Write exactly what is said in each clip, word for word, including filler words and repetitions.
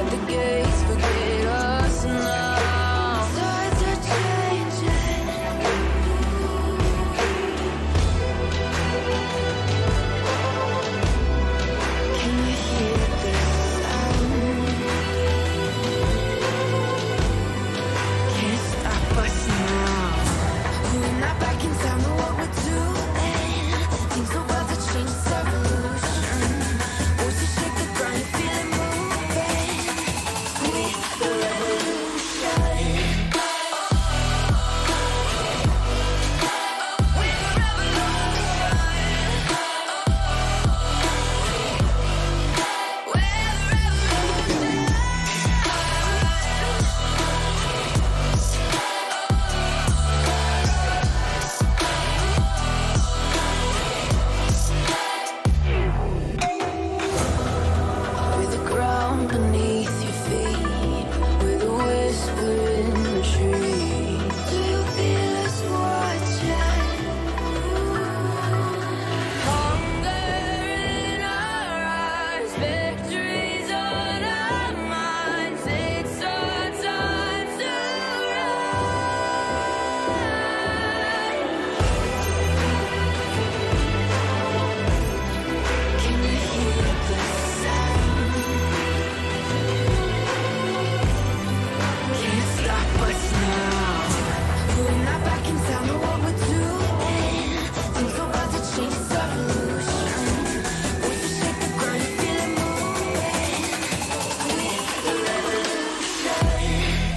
the gates, forget us now. Tides are changing. Can you hear the sound? Can't stop us now. We're not back in town, know what we're doing. Things are about to change, it's a revolution. Voices shake the ground, you feel it moving. With the revolution. With the ground beneath your feet, with a whisper in the trees. Do you feel us watching? Hunger in our eyes, victories on our minds. It's our time to rise. Can you hear the sound? Can't stop us now. We're not back in town, know what we're doing. Things are about to change, it's a revolution. Voices shake the ground, you feel it moving. With the revolution.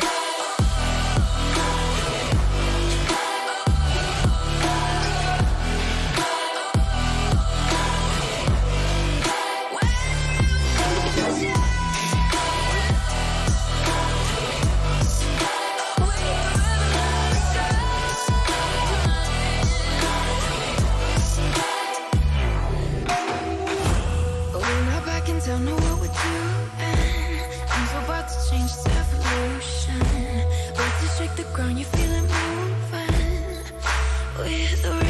We're not back in town, know what we're doing. Things are about to change, it's evolution. Voices shake the ground, you feel it moving. With the